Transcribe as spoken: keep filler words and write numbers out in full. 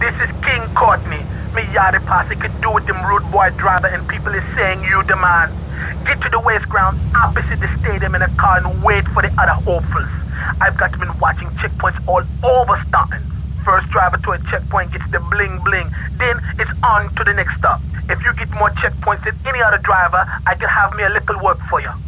This is King Courtney. Me Yardie posse could do with them rude boy driver and people is saying you the man. Get to the waste ground opposite the stadium in a car and wait for the other hopefuls. I've got been watching checkpoints all over Staunton. First driver to a checkpoint gets the bling bling. Then it's on to the next stop. If you get more checkpoints than any other driver, I can have me a little work for you.